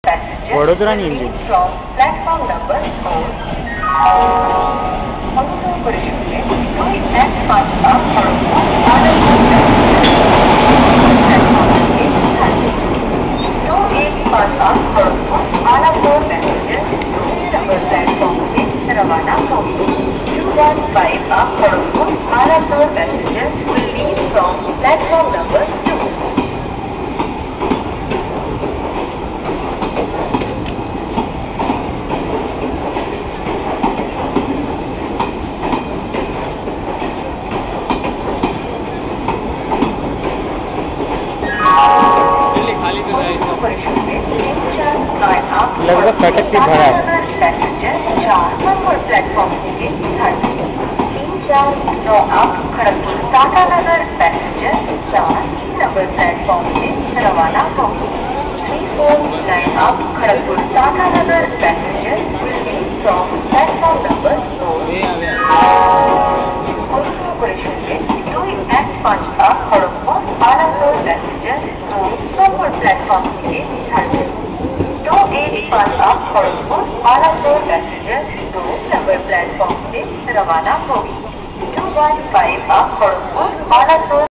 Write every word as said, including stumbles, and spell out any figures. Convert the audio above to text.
Vadodara नींदी from platform number four. Also परिशुद्ध कोई next पाँच का खड़गपुर आनंदपुर दो एक पाँच का Kharagpur Anandpur passenger number platform से रवाना होगी. two one five का Kharagpur Anandpur passenger will leave from platform number two. लगभग कटक की भरा है. पैसेंजर चार नंबर प्लेटफॉर्म से तीन चार नौ आठ खड़गपुर टाटा नगर पैसेंजर चार तीन नंबर प्लेटफॉर्म से रवाना होगी. थ्री फोर नाइन आठ Kharagpur Tatanagar passenger will leave from platform number four. Operation में दो एक पाँच आठ खड़गपुर आनंदपुर पैसेंजर दो नंबर प्लेटफॉर्म से दो एक पाँच आठ खड़गपुर आनंदपुर पैसेंजर दो नंबर प्लेटफॉर्म से रवाना होगी. टू वन फाइव आठ खड़गपुर आनंदपुर